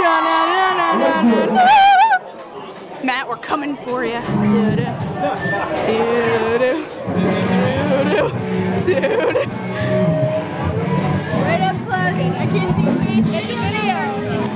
Matt, we're coming for you. Dude. Right up close. I can't see your face in the video.